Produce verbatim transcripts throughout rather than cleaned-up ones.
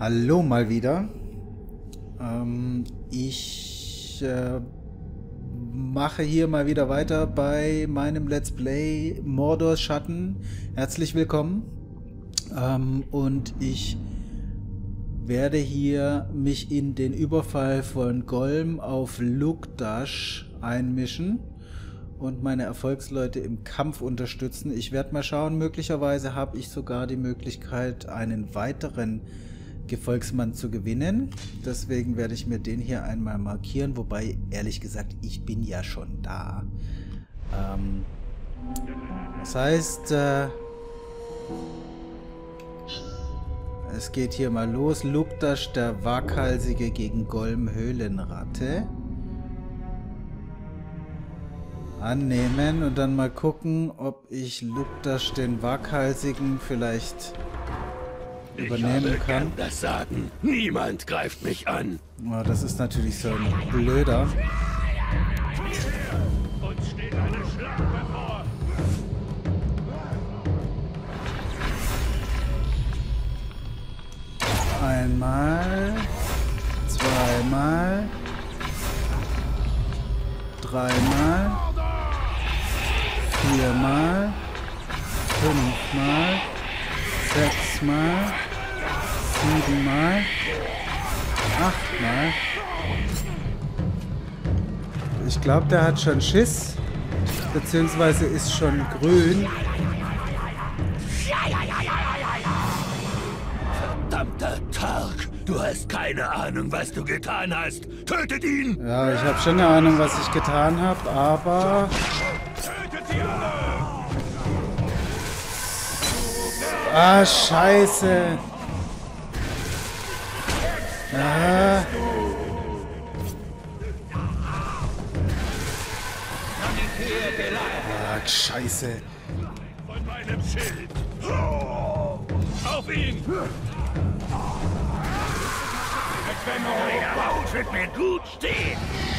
Hallo mal wieder. Ähm, ich äh, mache hier mal wieder weiter bei meinem Let's Play Mordors Schatten. Herzlich willkommen. Ähm, und ich werde hier mich in den Überfall von Golm auf Lugdash einmischen und meine Erfolgsleute im Kampf unterstützen. Ich werde mal schauen, möglicherweise habe ich sogar die Möglichkeit, einen weiteren Gefolgsmann zu gewinnen. Deswegen werde ich mir den hier einmal markieren, wobei, ehrlich gesagt, ich bin ja schon da. Ähm, das heißt, äh, es geht hier mal los. Lugdash, der Waghalsige gegen Golm Höhlenratte. Annehmen und dann mal gucken, ob ich Lugdash, den Waghalsigen, vielleicht übernehmen ich kann. Das Sagen. Niemand greift mich an. Oh, das ist natürlich so ein blöder. Uns steht eine Schlacht bevor. Einmal, zweimal, dreimal, viermal, fünfmal, sechsmal, siebenmal, achtmal. Ich glaube, der hat schon Schiss, beziehungsweise ist schon grün. Verdammter Tark, du hast keine Ahnung, was du getan hast. Tötet ihn! Ja, ich habe schon eine Ahnung, was ich getan habe, aber... Tötet sie alle! Ah, scheiße. Ah. Ah, scheiße. Von meinem Schild! Auf ihn! Deine Haut wird mir gut stehen!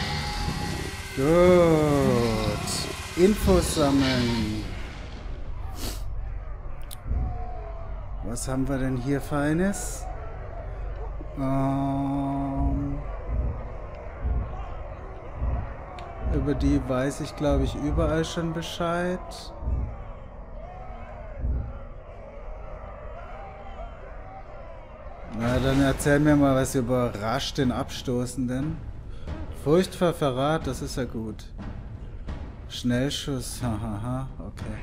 Gut. Infos sammeln. Was haben wir denn hier Feines? Ähm, über die weiß ich, glaube ich, überall schon Bescheid. Na, dann erzähl mir mal was über Rasch den Abstoßenden. Furcht vor Verrat, das ist ja gut. Schnellschuss, hahaha, okay.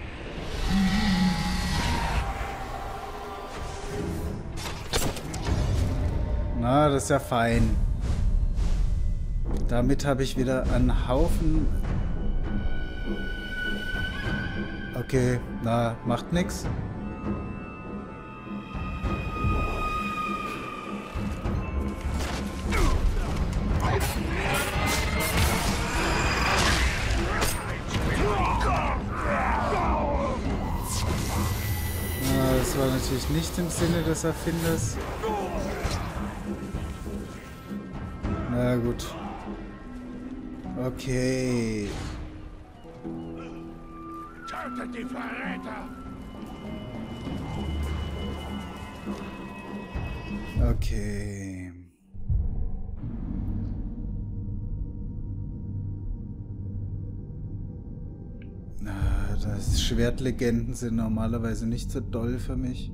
Na, das ist ja fein. Damit habe ich wieder einen Haufen... Okay, na, macht nix. Na, das war natürlich nicht im Sinne des Erfinders. Na gut. Okay. Tötet die Verräter! Okay. Na, das Schwertlegenden sind normalerweise nicht so doll für mich.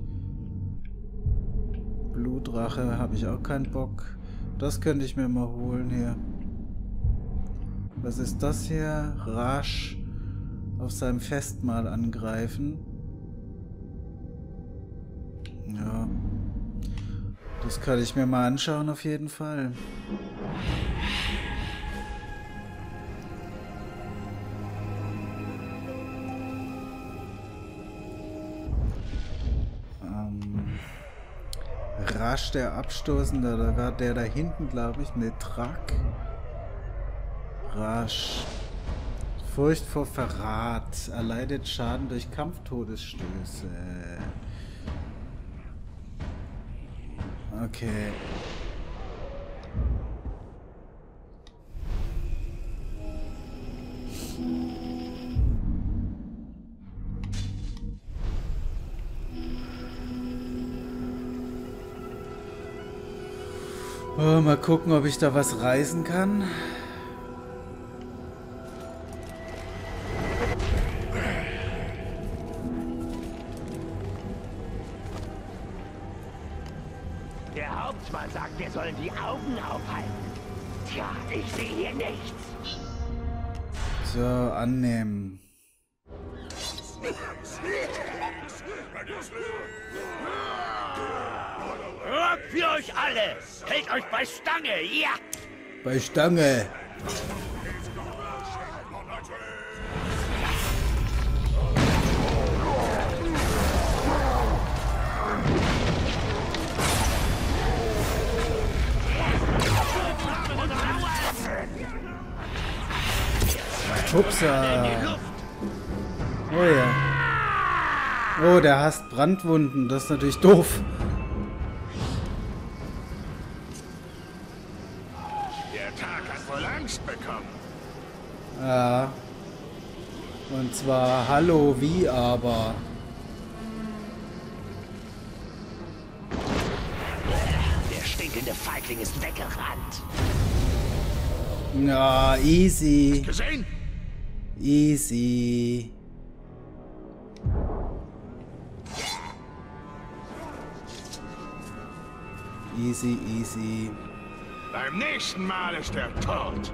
Blutrache habe ich auch keinen Bock. Das könnte ich mir mal holen hier. Was ist das hier? Rasch auf seinem Festmahl angreifen. Ja. Das kann ich mir mal anschauen auf jeden Fall. Ähm... Rasch der Abstoßende, da war der da hinten, glaube ich, ne, Track. Rasch. Furcht vor Verrat. Erleidet Schaden durch Kampftodesstöße. Okay. Oh, mal gucken, ob ich da was reißen kann. Der Hauptmann sagt, wir sollen die Augen aufhalten. Tja, ich sehe hier nichts. So, annehmen. Rock für euch alle! Hält euch bei Stange, ja! Bei Stange. Upsa. Oh ja. Oh, der hasst Brandwunden. Das ist natürlich doof. Der Tag hat wohl Angst bekommen. Ja. Und zwar, hallo, wie aber? Der stinkende Feigling ist weggerannt. Ja, easy. Gesehen? Easy. Easy, easy. Beim nächsten Mal ist er tot.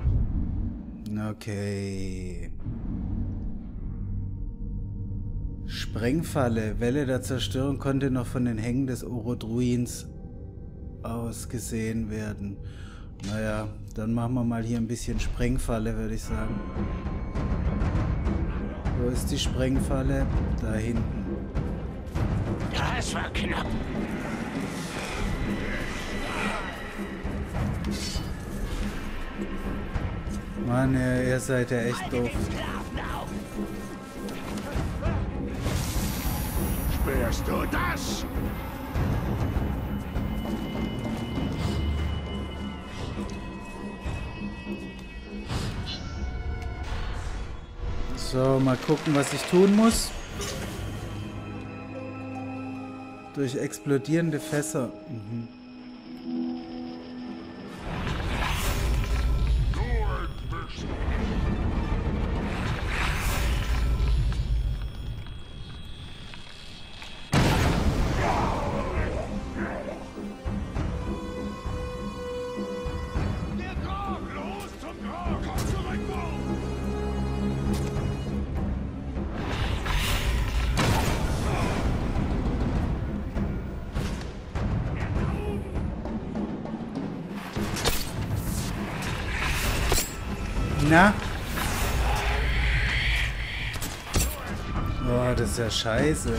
Okay. Sprengfalle. Welle der Zerstörung konnte noch von den Hängen des Orodruins aus gesehen werden. Naja, dann machen wir mal hier ein bisschen Sprengfalle, würde ich sagen. Wo ist die Sprengfalle? Da hinten. Das war knapp. Mann, ihr, ihr seid ja echt doof. Spürst du das? So, mal gucken, was ich tun muss. Durch explodierende Fässer. Mhm. Na? Oh, das ist ja scheiße.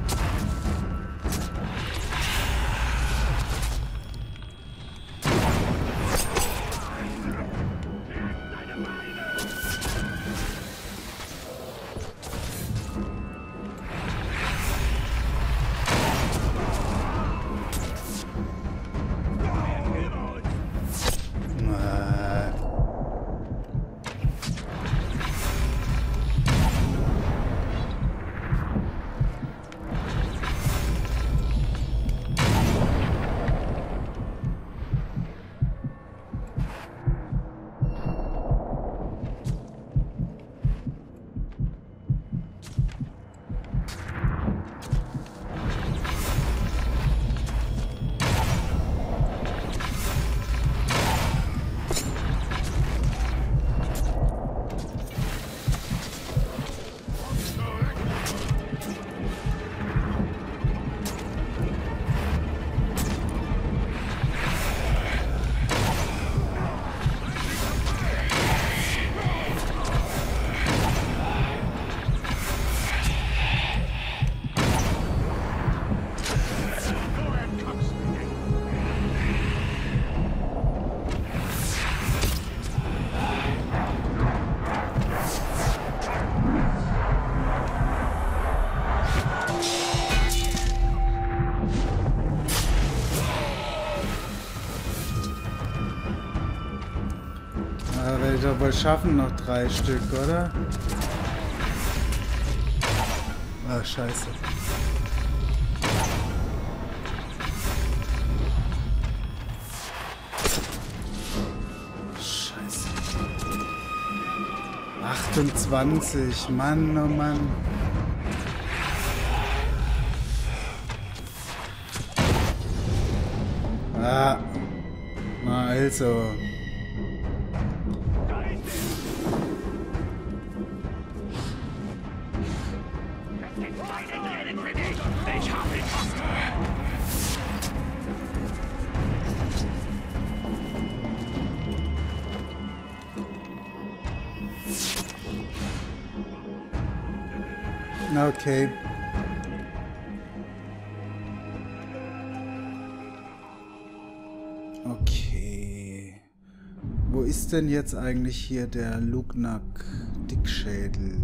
Da werde ich doch wohl schaffen, noch drei Stück, oder? Ach, scheiße. achtundzwanzig. Mann, oh Mann. Ah. Also. Okay. Okay. Wo ist denn jetzt eigentlich hier der Lugnak-Dickschädel?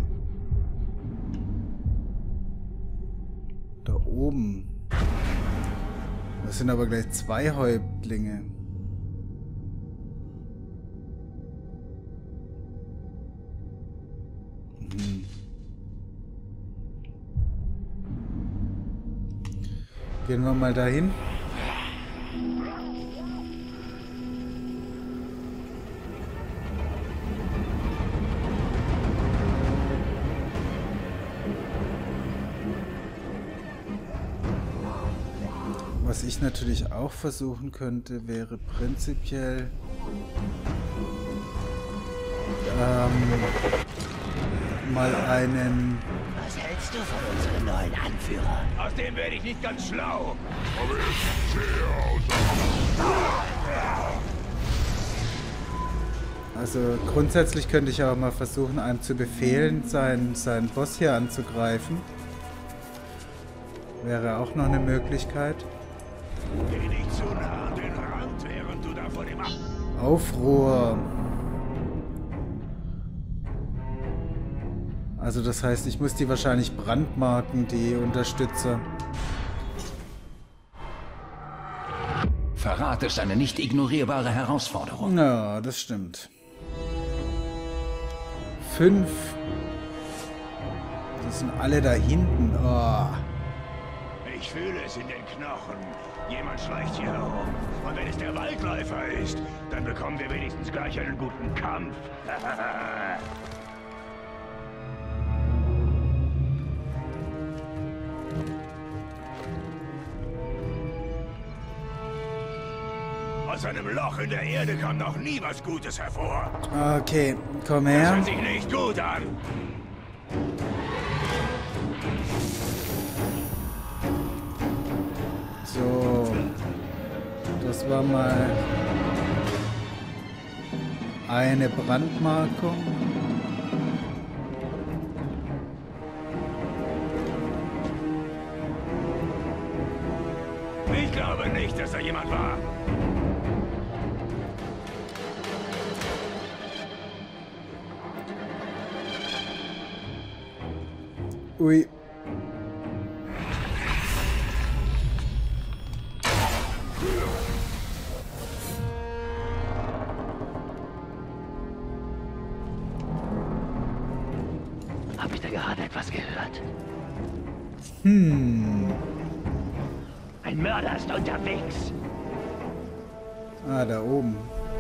Da oben. Das sind aber gleich zwei Häuptlinge. Hm. Gehen wir mal dahin. Was ich natürlich auch versuchen könnte, wäre prinzipiell ähm, mal einen... Was hältst du von unserem neuen Anführer? Aus dem werde ich nicht ganz schlau. Aber er sieht sehr aus. Also grundsätzlich könnte ich auch mal versuchen, einem zu befehlen, seinen, seinen Boss hier anzugreifen. Wäre auch noch eine Möglichkeit. Geh nicht zu nah an den Rand, während du da vor dem Ab... Aufruhr. Also das heißt, ich muss die wahrscheinlich brandmarken, die Unterstützer. Verrat ist eine nicht ignorierbare Herausforderung. Ja, das stimmt. Fünf. Das sind alle da hinten. Oh. Ich fühle es in den Knochen. Jemand schleicht hier herum. Und wenn es der Waldläufer ist, dann bekommen wir wenigstens gleich einen guten Kampf. Aus einem Loch in der Erde kam noch nie was Gutes hervor. Okay, komm Das her. hört sich nicht gut an. So. Das war mal eine Brandmarkung. Ich glaube nicht, dass da jemand war. Ui. Hab ich da gerade etwas gehört? Hm. Ein Mörder ist unterwegs. Ah, da oben.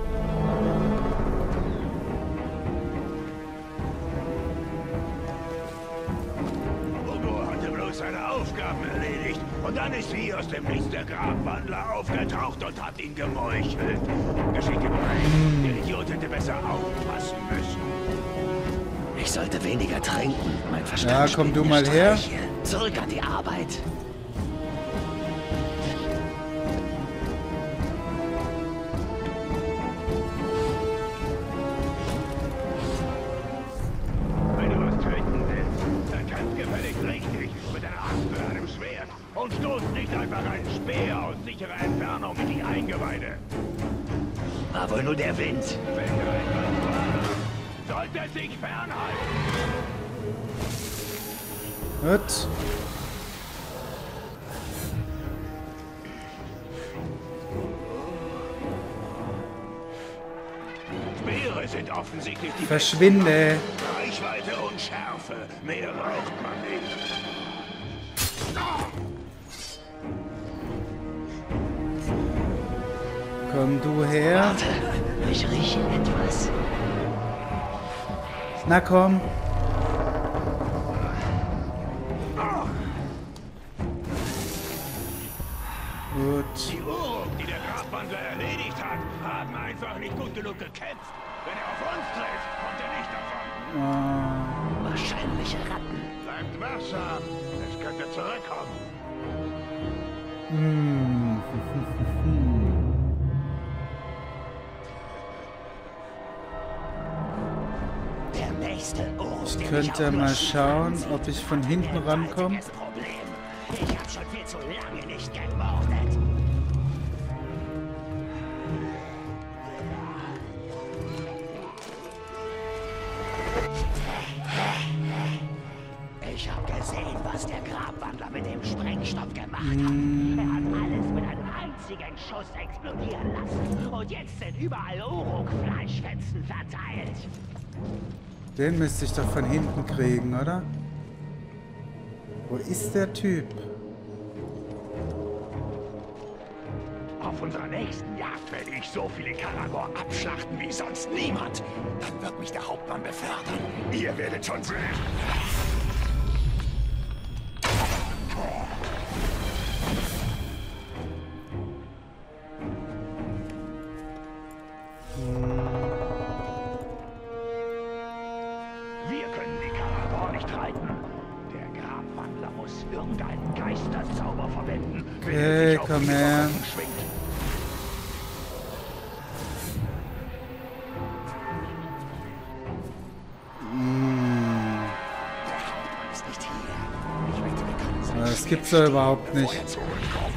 Hugo hatte bloß seine Aufgaben erledigt. Und dann ist sie aus dem Nichts der Grabwandler aufgetaucht und hat ihn gemeuchelt. Geschickt gemeint. Der Idiot hätte besser aufpassen müssen. Ich sollte weniger trinken. Mein Verstand Ja, komm spielt du mir mal her. Streiche. Zurück an die Arbeit. Wenn du was töten willst, dann kannst gefällig richtig mit einer Axt oder einem Schwert. Und stoß nicht einfach einen Speer aus sicherer Entfernung in die Eingeweide. War wohl nur der Wind. Wenn du etwas warst, sollte sich fernhalten. Gut. Speere sind offensichtlich die Verschwinde. Reichweite und Schärfe. Mehr braucht man nicht. Komm du her. Warte, ich rieche etwas. Na komm. Gut. Die Uruk, die der Grabwandler erledigt hat, haben einfach nicht gut genug gekämpft. Wenn er auf uns trifft, kommt er nicht davon. Oh. Wahrscheinliche Ratten. Bleibt wachsam. Es könnte zurückkommen. Hm. Der nächste Uruk. Ich könnte mal schauen, ob ich von hinten rankomme. Ich hab schon viel zu lange nicht gemordet. Ich hab gesehen, was der Grabwandler mit dem Sprengstoff gemacht hat. Mm. Er hat alles mit einem einzigen Schuss explodieren lassen. Und jetzt sind überall Uruk-Fleischfetzen verteilt. Den müsste ich doch von hinten kriegen, oder? Wo ist der Typ? Auf unserer nächsten Jagd werde ich so viele Karagor abschlachten wie sonst niemand. Dann wird mich der Hauptmann befördern. Ihr werdet schon sehen. Wir können die Karagor nicht reiten. Der Grabwandler muss irgendeinen Geisterzauber verwenden, wenn er Okay, sich auf komm die her. Wolken schwingt. Hm. Der Hauptmann ist nicht hier. Ich möchte bekannt sein. Das gibt's doch überhaupt nicht. Vorher zurückkommt.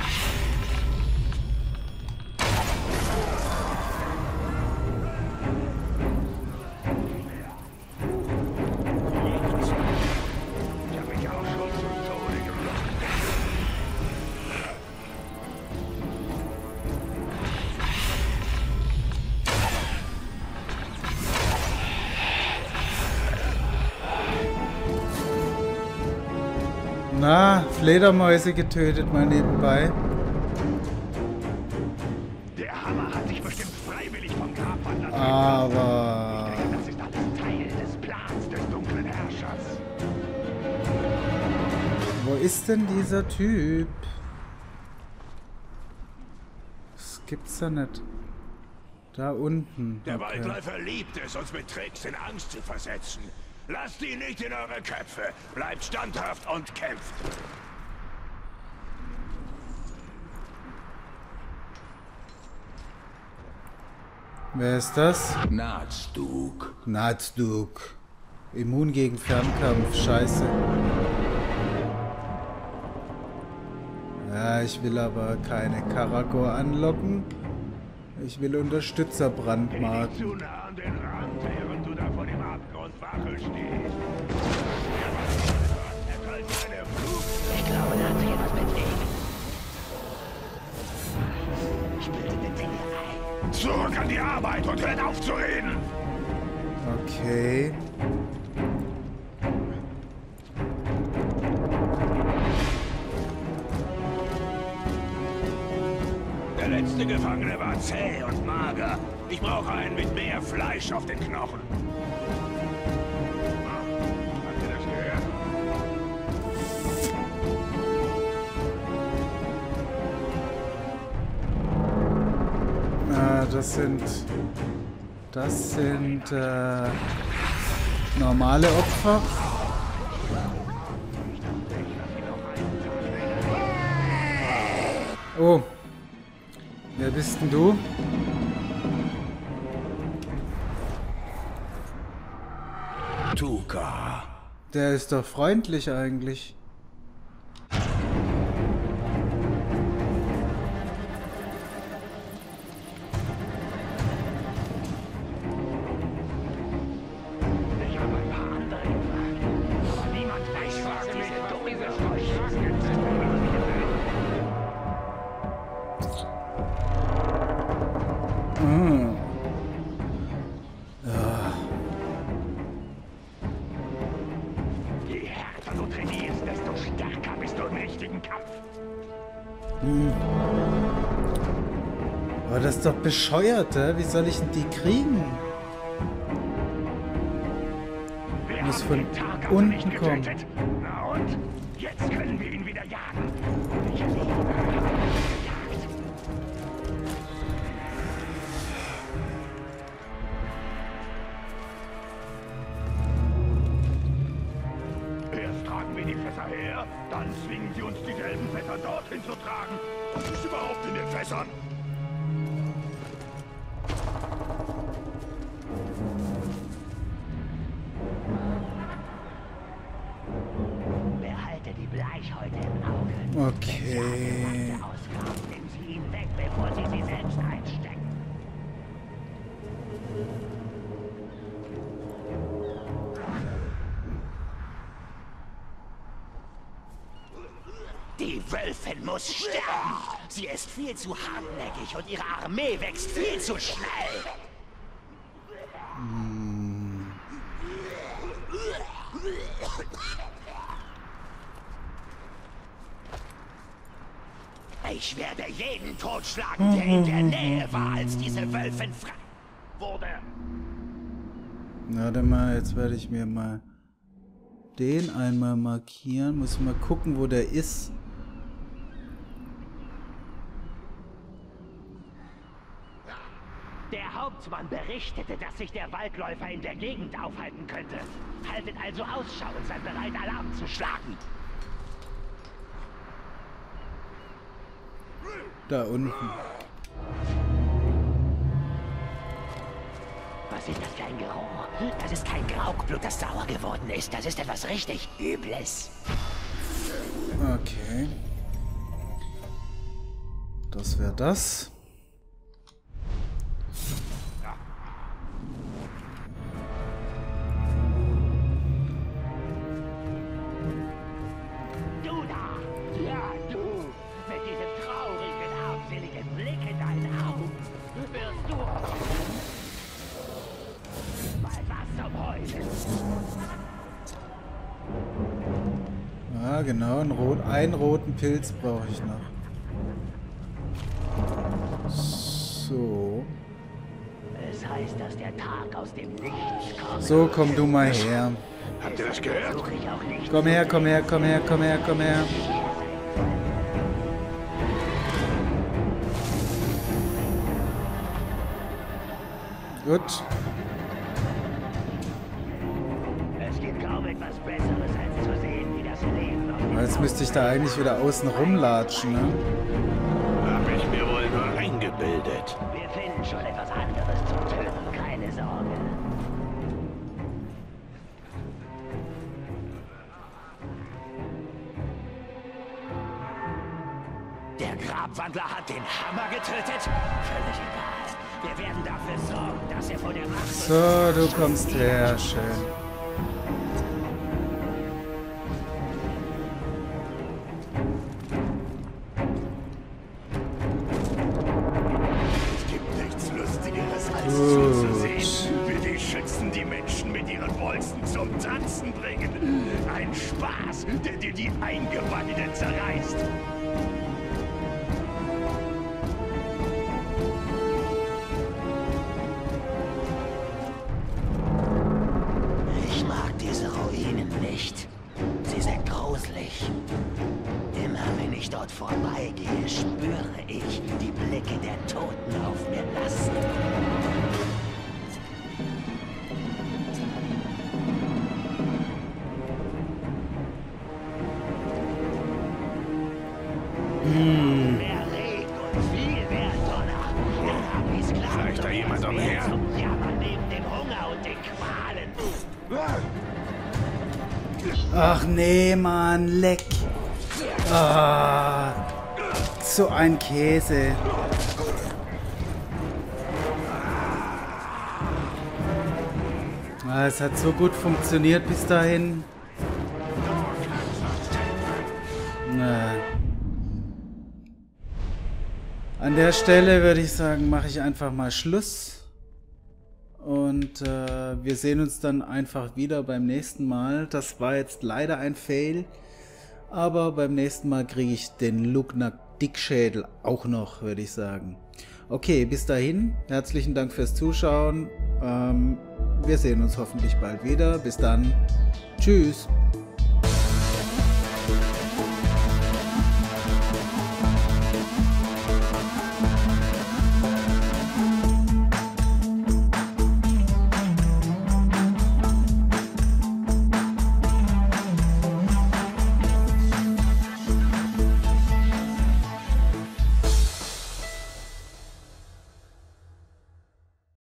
Ich habe mich auch schon zum Tode gebracht. Na, Fledermäuse getötet mal nebenbei. Der Hammer hat sich bestimmt freiwillig vom Grabwandler trennen Aber... lassen. Ich denke, das ist alles Teil des Plans des dunklen Herrschers. Wo ist denn dieser Typ? Das gibt's ja nicht. Da unten. Der Okay. Waldläufer liebt es, uns mit Tricks in Angst zu versetzen. Lasst ihn nicht in eure Köpfe. Bleibt standhaft und kämpft. Wer ist das? Nazduk. Nazduk. Immun gegen Fernkampf. Scheiße. Ja, ich will aber keine Karagor anlocken. Ich will Unterstützer Geh nicht brandmarken. zu nah an den Rand, während du da vor dem Abgrund Wache stehst. Er teilt seine Flucht. Ich glaube, da hat sich etwas bewegt. Ich bilde mir Dinge ein. Zurück an die Arbeit und hört auf zu reden. Okay. Der letzte Gefangene war zäh und mager. Ich brauche einen mit mehr Fleisch auf den Knochen. Ah, habt ihr das gehört? Ah, das sind... Das sind äh, normale Opfer. Oh. Wer bist denn du? Tuka. Der ist doch freundlich eigentlich. Ich habe ein paar andere gefragt. Aber niemand weiß, was diese dumme Freude. Hm. Je härter du trainierst, desto stärker bist du im richtigen Kampf. Aber das ist doch bescheuert, hä? Wie soll ich denn die kriegen? muss von unten kommen. Na und? Jetzt können wir ihn wieder jagen. Ich liebe Jagd. Erst tragen wir die Fässer her, dann zwingen sie uns dieselben Fässer dorthin zu tragen. Was ist überhaupt in den Fässern? Behalte die Bleichhäute im Auge. Okay. Wenn sie ausgraben, nehmen sie ihn weg, bevor sie sie selbst einstecken. Die Wölfin muss sterben. Sie ist viel zu hartnäckig und ihre Armee wächst viel zu schnell. Ich werde jeden totschlagen, der in der Nähe war, als diese Wölfin frei wurde. Warte mal, jetzt werde ich mir mal den einmal markieren. Muss mal gucken, wo der ist. Der Hauptmann berichtete, dass sich der Waldläufer in der Gegend aufhalten könnte. Haltet also Ausschau und seid bereit, Alarm zu schlagen. Da unten. Was ist das für ein Geruch? Das ist kein Graukblut, das sauer geworden ist. Das ist etwas richtig Übles. Okay. Das wäre das. Du da! Ja, du! Mit diesem traurigen, armseligen Blick in deinen Augen wirst du mal was zum Heulen. Ah, genau. Einen, rot, einen roten Pilz brauche ich noch. So. Es heißt, dass der Tag aus dem Nichts kommt. So, komm du mal her. Habt ihr das gehört? Suche ich auch nicht. Komm her, komm her, komm her, komm her, komm her. Gut. Es gibt kaum etwas Besseres, als zu sehen, wie das Leben auf dem Jetzt müsste ich da eigentlich wieder außen rumlatschen, ne? Hab ich mir wohl nur eingebildet. Wir finden schon etwas anderes zum Töten, keine Sorge. Der Grabwandler hat den Hammer getötet? Völlig egal. Wir werden dafür sorgen, dass er vor der Macht... So, du kommst her, schön. Es gibt nichts Lustigeres, als zuzusehen, wie die Schützen die Menschen mit ihren Bolzen zum Tanzen bringen. Ein Spaß, der dir die Eingeweide zerreißt. Ich mag diese Ruinen nicht. Sie sind gruselig. Immer wenn ich dort vorbeigehe, spüre ich die Blicke der Toten auf mir lasten. Mehr Regen und viel mehr Donner. Dann haben die Sklaven Vielleicht da jemand etwas mehr umher? zum Jammern neben dem Hunger und den Qualen. Ach nee, Mann, leck. Ah, so ein Käse. Ah, es hat so gut funktioniert bis dahin. Na. An der Stelle würde ich sagen, mache ich einfach mal Schluss. Und äh, wir sehen uns dann einfach wieder beim nächsten Mal. Das war jetzt leider ein Fail. Aber beim nächsten Mal kriege ich den Lugnak Dickschädel auch noch, würde ich sagen. Okay, bis dahin. Herzlichen Dank fürs Zuschauen. Ähm, wir sehen uns hoffentlich bald wieder. Bis dann. Tschüss.